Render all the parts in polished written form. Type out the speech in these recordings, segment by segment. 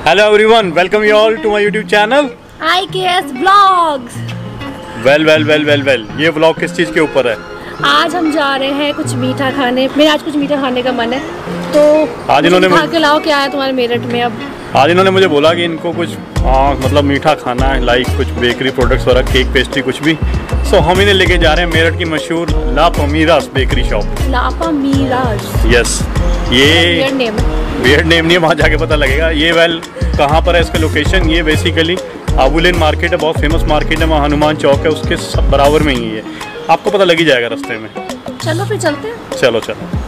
Hello everyone, welcome you all to my YouTube channel IKS Vlogs। Well ये vlog किस चीज़ के ऊपर है? आज हम जा रहे हैं कुछ मीठा खाने। मेरा आज कुछ मीठा खाने का मन है, तो आज इन्होंने खा के लाओ। क्या है तुम्हारे मेरठ में? अब आज इन्होंने मुझे बोला कि इनको कुछ मतलब मीठा खाना है, लाइक कुछ बेकरी प्रोडक्ट्स वगैरह, केक पेस्ट्री कुछ भी। सो हम इन्हें लेके जा रहे हैं मेरठ की मशहूर La Pamiras bakery shop. La Pamiras, yes. ये वियर्ड नेम नहीं है, वहाँ जाके पता लगेगा। ये कहाँ पर है इसका लोकेशन? ये बेसिकली आबू लेन मार्केट है, बहुत फेमस मार्केट है, वहाँ हनुमान चौक है, उसके सब बराबर में ही है। आपको पता लग ही जाएगा रास्ते में। चलो फिर चलते हैं। चलो।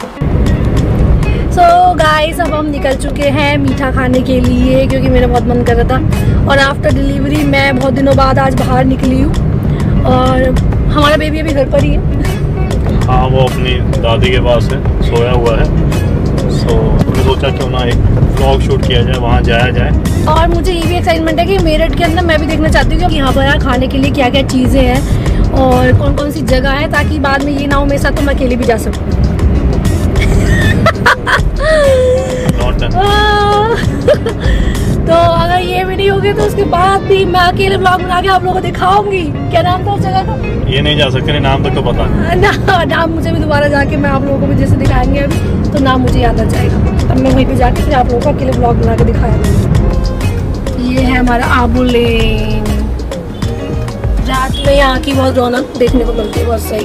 सो गाइस, अब हम निकल चुके हैं मीठा खाने के लिए, क्योंकि मेरा बहुत मन कर रहा था। और आफ्टर डिलीवरी मैं बहुत दिनों बाद आज बाहर निकली हूँ, और हमारा बेबी अभी घर पर ही है। हाँ, वो अपनी दादी के पास है, सोया हुआ है। सो मैंने सोचा क्यों ना एक व्लॉग शूट किया जाए, वहाँ जाया जाए। और मुझे ये भी एक्साइटमेंट है कि मेरठ के अंदर मैं भी देखना चाहती हूँ कि यहाँ पर खाने के लिए क्या क्या चीज़ें हैं और कौन कौन सी जगह है, ताकि बाद में ये ना हो मेरे साथ तो मैं अकेले भी जा सकूँ। तो अगर ये भी नहीं होगी तो उसके बाद भी मैं अकेले ब्लॉग बना के आप लोगों को दिखाऊंगी। क्या नाम था उस जगह का? ये नहीं जा सकते, नहीं नाम तक तो पता नहीं। नाम मुझे भी दोबारा जाके मैं आप लोगों को भी जैसे दिखाएंगे अभी, तो नाम मुझे याद आ जाएगा, तब मैं वहीं पे जाके फिर आप लोगों को अकेले ब्लॉग बना के दिखाया दूँगी। ये है हमारा आबू लेन। रात में यहाँ की बहुत रौनक देखने को मिलती है, बहुत सही।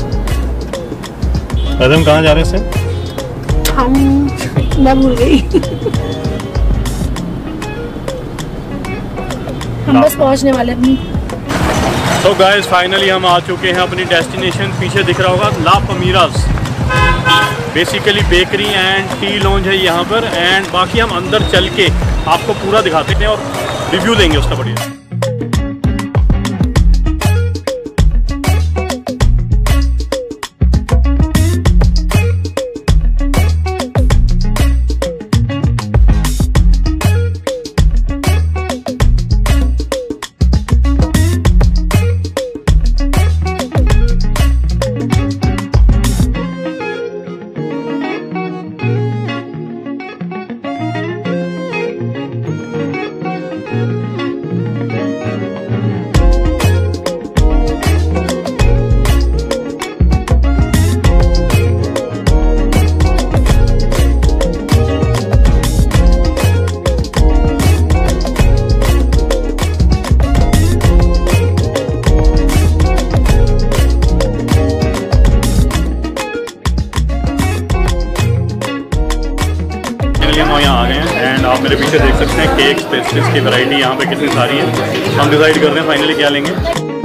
हम कहाँ जा रहे हैं? मैं भूल गई। हम बस पहुंचने वाले अपनी। तो गाइस, फाइनली हम आ चुके हैं अपनी डेस्टिनेशन। पीछे दिख रहा होगा La Pamiras, basically bakery and tea lounge है यहाँ पर। एंड बाकी हम अंदर चल के आपको पूरा दिखाते हैं और रिव्यू देंगे उसका बढ़िया। यहाँ आ गए हैं एंड आप मेरे पीछे देख सकते हैं केक्स पेस्ट्रीज की वैरायटी यहाँ पे कितनी सारी है। हम डिसाइड कर रहे हैं फाइनली क्या लेंगे।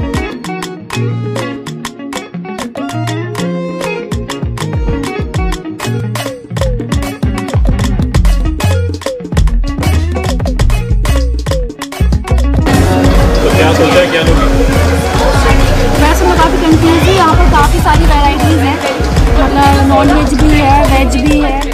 तो क्या सोचा है, क्या लोगे? वैसे मैं काफ़ी कंफ्यूज हूँ। यहाँ पर काफ़ी सारी वैरायटीज़ हैं, मतलब नॉन वेज भी है, वेज भी है।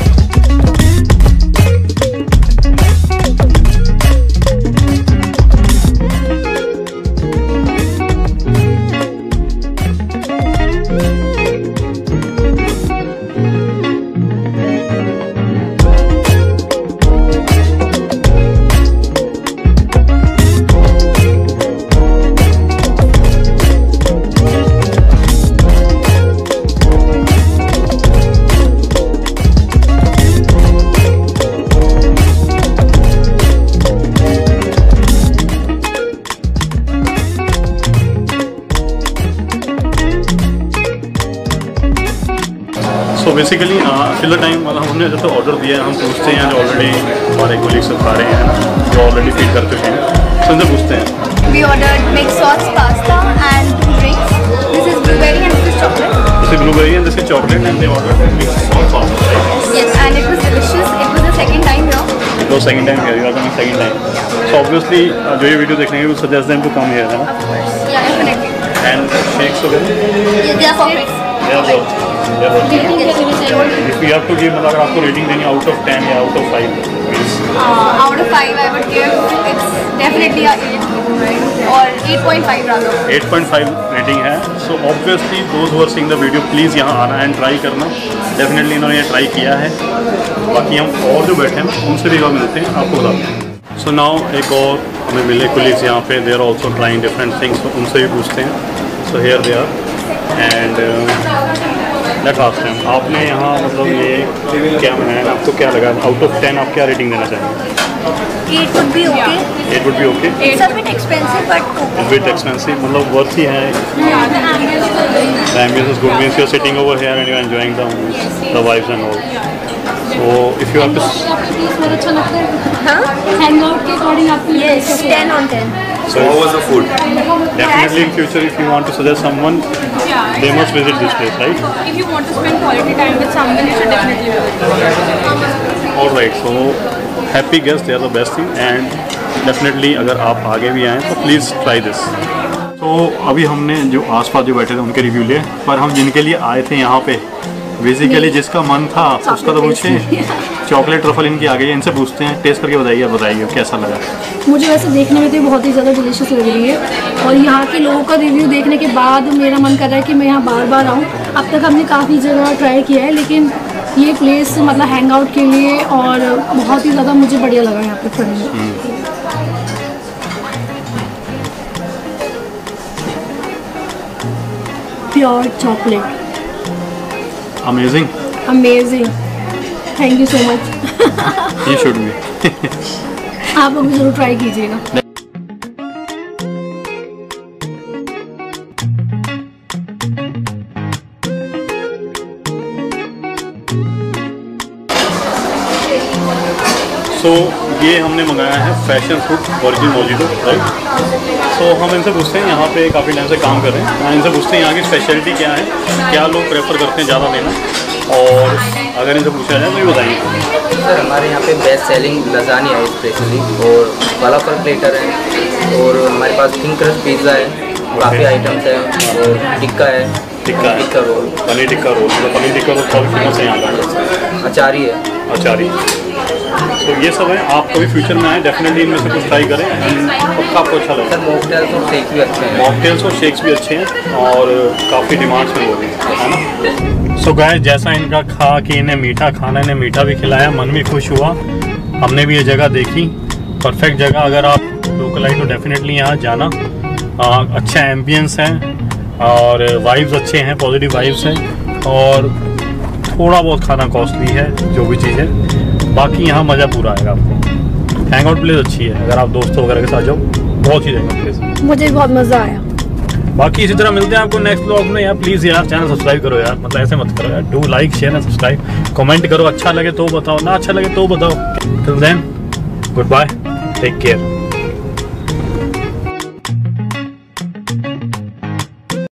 सो बेसिकली फिलर टाइम मतलब हमने जैसे ऑर्डर दिया है, हम पूछते हैं ऑलरेडी हमारे कोलीग्स खा रहे हैं जो ऑलरेडी फीड कर चुके हैं, तो उनसे पूछते हैं। We ordered mixed sauce pasta and 2 drinks. This is blueberry and this is chocolate. This is blueberry and this is chocolate, and they ordered mixed sauce pasta, right? Yes, and it was delicious. It was the second time here. It was second time here. You are coming second time. So obviously जो ये video देखने के, we suggest them to come here, है ना? Of course. Yeah, definitely. And shakes वगैरह? Yeah, they are perfect. They are good. If you have to give, मतलब अगर आपको रेटिंग देनी आउट ऑफ 10 या out of 5, please. Out of 5, I would give it's definitely a 8 or 8.5 rather. 8.5 rating है. So obviously those who are seeing the video, please यहाँ आना and try करना. Definitely इन्होंने ये ट्राई किया है. बाकी हम और जो बैठे हैं उनसे भी मिलते हैं, आपको बताते हैं. सो नाउ एक और हमें मिले कुलीग्स यहाँ पे, they are also trying different things, तो उनसे भी पूछते हैं। So here they are and let's ask them, आपने यहाँ मतलब ये क्या बनाया, आपको क्या लगा, आउट ऑफ 10 आप क्या रेटिंग देना चाहेंगे? 8 would be okay. 8 would be okay? It's a bit expensive but okay. A bit expensive, मतलब worth ही है। Yeah, the ambience is very good. The ambience is good, means you're sitting over here and you're enjoying the vibes and all. So if you have to... बहुत अच्छा लगता है। हाँ? Hangout के according आपको yes 10 on 10. So how was the food? Definitely in future, if you want to suggest someone, they must visit this place, right? If you want to spend quality time with someone, you should definitely visit. All right, so happy guests, they are the best thing, and definitely अगर आप आगे भी आएँ तो please try this. तो अभी हमने जो आसपास जो बैठे थे उनके रिव्यू लिए, पर हम जिनके लिए आए थे यहाँ पे, बेसिकली जिसका मन था उसका तो पूछे, चॉकलेट ट्रफल इनकी आ गई है, इनसे पूछते हैं, टेस्ट करके बताइए कैसा लगा। मुझे वैसे देखने में तो बहुत ही ज़्यादा डिलीशियस लग रही है, और यहाँ के लोगों का रिव्यू देखने के बाद मेरा मन कर रहा है कि मैं यहाँ बार बार आऊँ। अब तक हमने काफ़ी जगह ट्राई किया है, लेकिन ये प्लेस मतलब हैंग आउट के लिए और बहुत ही ज़्यादा मुझे बढ़िया लगा यहाँ पे खड़े में। Pure chocolate, amazing amazing, thank you so much. You should be. आप लोग भी जरूर ट्राई कीजिएगा। सो ये हमने मंगाया है passion fruit virgin mojito, right. So हम इनसे पूछते हैं, यहाँ पे काफ़ी टाइम से काम कर रहे हैं, इनसे पूछते हैं यहाँ की स्पेशलिटी क्या है, क्या लोग प्रेफर करते हैं ज़्यादा लेना, और अगर इनसे पूछा जाए तो ये बताइए। सर हमारे यहाँ पे बेस्ट सेलिंग लजानिया है स्पेशली, और फलाफल प्लेटर है, और हमारे पास थिन क्रस्ट पिज़्ज़ा है, काफ़ी आइटम्स है, और टिक्का है, टिक्का रोल, पनीर टिक्का रोल, तो पनीर टिक्का रोल बहुत फेमस है यहाँ का। अचारी है, अचारी। तो ये सब है, आप कभी फ्यूचर में आए डेफिनेटली इनमें से कुछ ट्राई करें, पक्का आपको अच्छा लगेगा। सर मॉकटेल्स और शेक्स भी अच्छे हैं, मॉकटेल्स और शेक्स भी अच्छे हैं और काफ़ी डिमांड्स में हो रही है ना। सो गाइस, जैसा इनका खा कि इन्हें मीठा खाना, इन्हें मीठा भी खिलाया, मन भी खुश हुआ। हमने भी ये जगह देखी, परफेक्ट जगह, अगर आप लोकल आई तो डेफिनेटली यहाँ जाना। अच्छा एम्बियंस है और वाइब्स अच्छे हैं, पॉजिटिव वाइब्स हैं, और थोड़ा बहुत खाना कॉस्टली है जो भी चीज़ है, बाकी यहाँ मज़ा पूरा आएगा आपको। हैंग आउट प्लेस अच्छी है, अगर आप दोस्तों वगैरह के साथ जाओ बहुत ही हैंग आउट प्लेस। मुझे बहुत मज़ा आया। बाकी इसी तरह मिलते हैं आपको नेक्स्ट व्लॉग में। यार प्लीज़ यार चैनल सब्सक्राइब करो यार, मतलब ऐसे मत करो यार, do like share and subscribe, comment करो, अच्छा लगे तो बताओ, ना अच्छा लगे तो बताओ। Till then good bye, take care.